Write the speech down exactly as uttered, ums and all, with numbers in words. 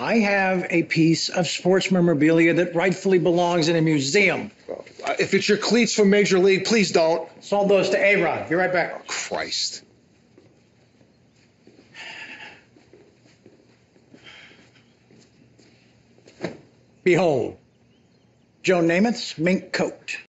I have a piece of sports memorabilia that rightfully belongs in a museum. Well, uh, if it's your cleats from Major League, please don't. Sold those to A-Rod. Be right back. Oh, Christ. Behold, Joe Namath's mink coat.